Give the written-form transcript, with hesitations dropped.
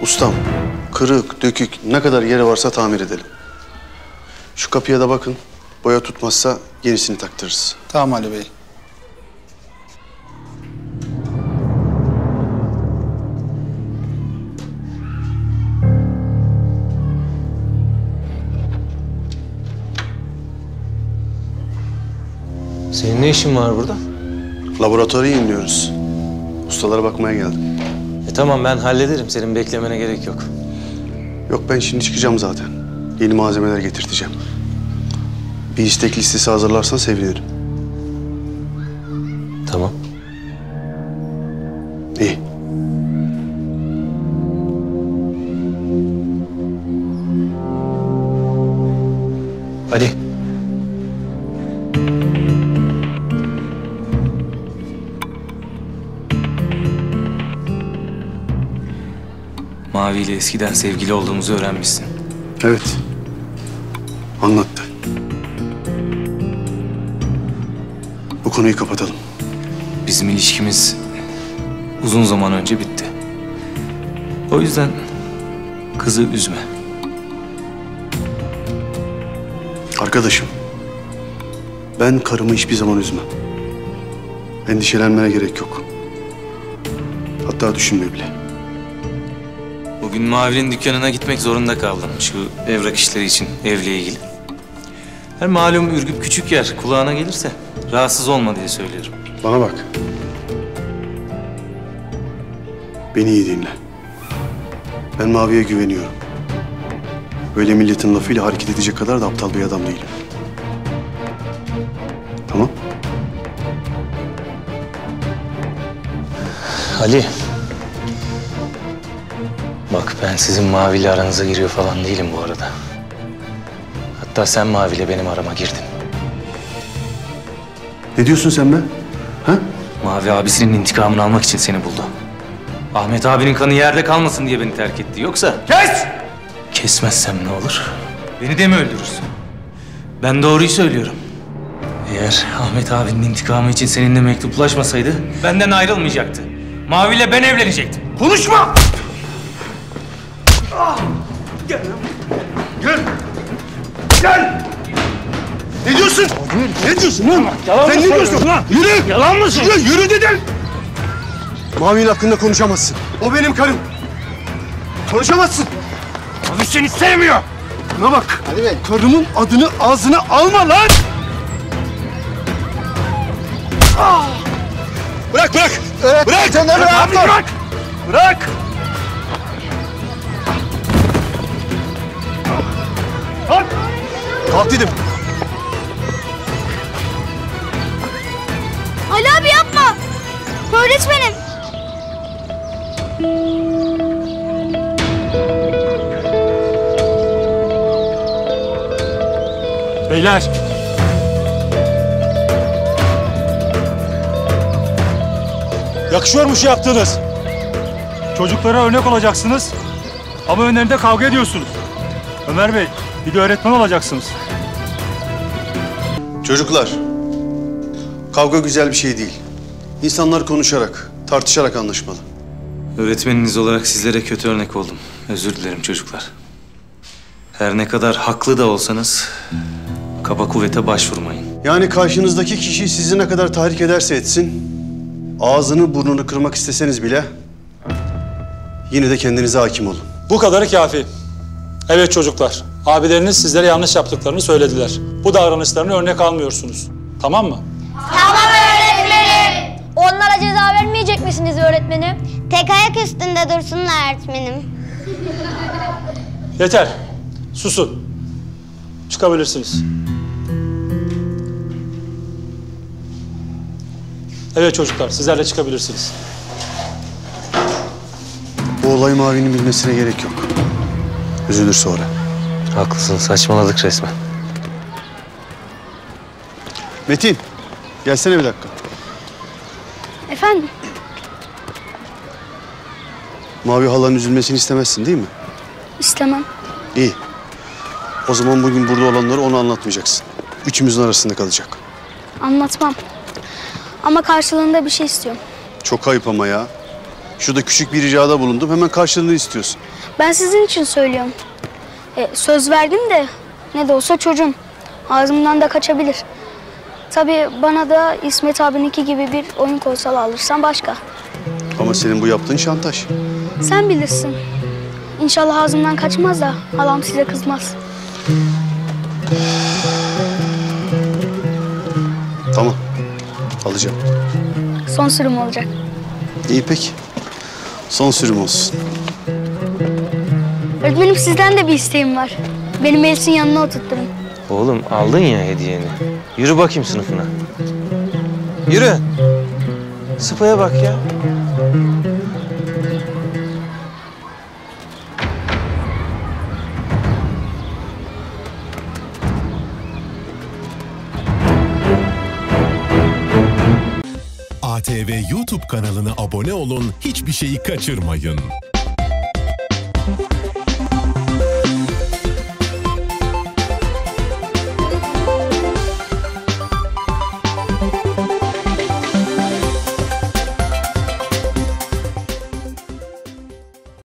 Ustam, kırık, dökük ne kadar yeri varsa tamir edelim. Şu kapıya da bakın. Boya tutmazsa yenisini taktırırız. Tamam Ali Bey. Senin ne işin var burada? Laboratuvarı yeniliyoruz. Ustalara bakmaya geldim. Tamam ben hallederim. Senin beklemene gerek yok. Yok ben şimdi çıkacağım zaten. Yeni malzemeler getirteceğim. Bir istek listesi hazırlarsan sevinirim. Tamam. İyi. Ali. Mavi ile eskiden sevgili olduğumuzu öğrenmişsin. Evet. Anlattı. Bu konuyu kapatalım. Bizim ilişkimiz uzun zaman önce bitti. O yüzden kızı üzme. Arkadaşım, ben karımı hiçbir zaman üzmem. Endişelenmene gerek yok. Hatta düşünme bile. Bugün Mavi'nin dükkanına gitmek zorunda kaldım. Şu evrak işleri için, evle ilgili. Her malum Ürgüp küçük yer. Kulağına gelirse rahatsız olma diye söylüyorum. Bana bak. Beni iyi dinle. Ben Mavi'ye güveniyorum. Böyle milletin lafıyla hareket edecek kadar da aptal bir adam değilim. Tamam? Ali. Bak ben sizin Mavi'yle aranıza giriyor falan değilim bu arada. Hatta sen Mavi'yle benim arama girdin. Ne diyorsun sen be? Ha? Mavi abisinin intikamını almak için seni buldu. Ahmet abinin kanı yerde kalmasın diye beni terk etti. Yoksa... Kes! Kesmezsem ne olur? Beni de mi öldürürsün? Ben doğruyu söylüyorum. Eğer Ahmet abinin intikamı için seninle mektuplaşmasaydı benden ayrılmayacaktı. Mavi'yle ben evlenecektim. Konuşma! Gel. Gel. Gel. Ne diyorsun? Ne diyorsun lan? Yalan sen ne diyorsun? Lan? Yürü. Yalan mı söylüyorsun? Yürü dedim. Mavi'nin hakkında konuşamazsın. O benim karım. Konuşamazsın. Abi seni sevmiyor. Buna bak. Ali Bey. Karımın adını ağzına alma lan. Bırak bırak. Evet, bırak. Sen de Abi bırak. Bırak. Kalk. Kalk dedim. Ali abi yapma. Öğretmenim. Beyler. Yakışıyor mu şu yaptığınız? Çocuklara örnek olacaksınız ama önlerinde kavga ediyorsunuz. Ömer Bey, bir de öğretmen olacaksınız. Çocuklar, kavga güzel bir şey değil. İnsanlar konuşarak, tartışarak anlaşmalı. Öğretmeniniz olarak sizlere kötü örnek oldum. Özür dilerim çocuklar. Her ne kadar haklı da olsanız kaba kuvvete başvurmayın. Yani karşınızdaki kişi sizi ne kadar tahrik ederse etsin, ağzını burnunu kırmak isteseniz bile yine de kendinize hakim olun. Bu kadarı kafi. Evet çocuklar, abileriniz sizlere yanlış yaptıklarını söylediler. Bu davranışlarını örnek almıyorsunuz. Tamam mı? Tamam öğretmenim. Onlara ceza vermeyecek misiniz öğretmenim? Tek ayak üstünde dursunlar öğretmenim. Yeter. Susun. Çıkabilirsiniz. Evet çocuklar, sizlerle çıkabilirsiniz. Bu olay Mavi'nin bilmesine gerek yok. Üzülür sonra. Haklısın, saçmaladık resmen. Metin, gelsene bir dakika. Efendim? Mavi halanın üzülmesini istemezsin değil mi? İstemem. İyi. O zaman bugün burada olanları ona anlatmayacaksın. Üçümüzün arasında kalacak. Anlatmam. Ama karşılığında bir şey istiyorum. Çok ayıp ama ya. Şurada küçük bir ricada bulundum. Hemen karşılığını istiyorsun. Ben sizin için söylüyorum. Söz verdim de ne de olsa çocuğum. Ağzımdan da kaçabilir. Tabii bana da İsmet abininki gibi bir oyun konsolu alırsan başka. Ama senin bu yaptığın şantaj. Sen bilirsin. İnşallah ağzımdan kaçmaz da halam size kızmaz. Tamam. Alacağım. Son sürüm olacak. İyi peki. Son sürüm olsun. Öğretmenim sizden de bir isteğim var. Beni Melis'in yanına oturtturun. Oğlum aldın ya hediyeni. Yürü bakayım sınıfına. Yürü. Sıpaya bak ya. ATV YouTube kanalına abone olun, hiçbir şeyi kaçırmayın.